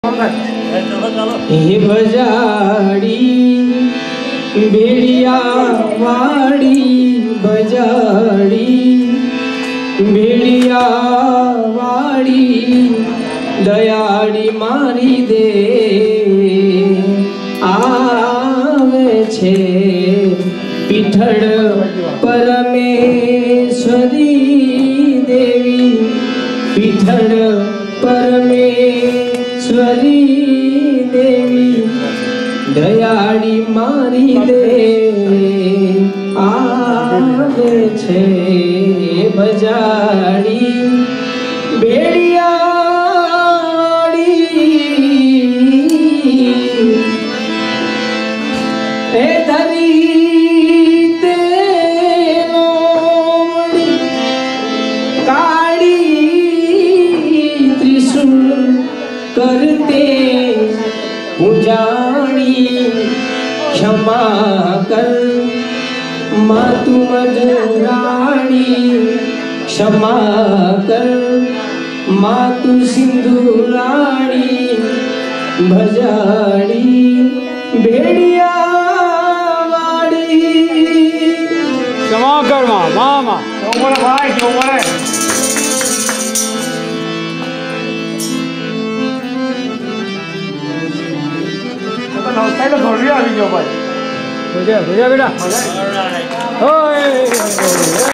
ये बजाड़ी भेड़िया वाड़ी बजाड़ी भेड़िया वाड़ी दयाड़ी मारी दे आवे छे पीठड़ परमेश्वरी देवी पीठड़ परमेश्वरी देवी दयाड़ी मारी दे आवे छे बजाड़ी भेड़िया करते पुजारी क्षमा कर मातु मधुराणी क्षमा कर मातु सिंधुराणी भजाड़ी भेड़िया वाड़ी क्षमा कर मामा क्यों भाई क्यों बोले तो छोड़ दिया अभी जो भाई बेटा